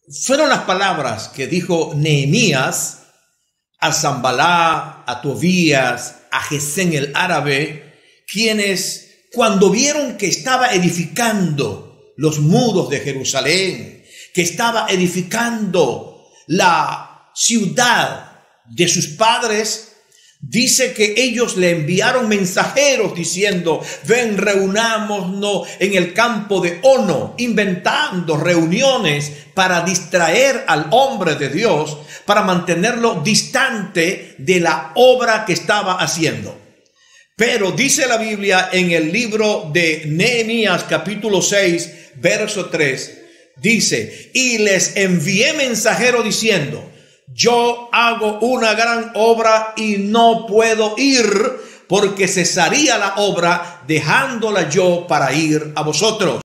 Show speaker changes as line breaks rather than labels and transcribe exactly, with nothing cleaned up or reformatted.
fueron las palabras que dijo Nehemías a Sanballat, a Tobías, a Gesén el árabe, quienes cuando vieron que estaba edificando los muros de Jerusalén, que estaba edificando la ciudad de sus padres, dice que ellos le enviaron mensajeros diciendo: ven, reunámonos en el campo de Ono, inventando reuniones para distraer al hombre de Dios, para mantenerlo distante de la obra que estaba haciendo. Pero dice la Biblia en el libro de Nehemías capítulo seis, verso tres, dice: y les envié mensajero diciendo: yo hago una gran obra y no puedo ir, porque cesaría la obra dejándola yo para ir a vosotros.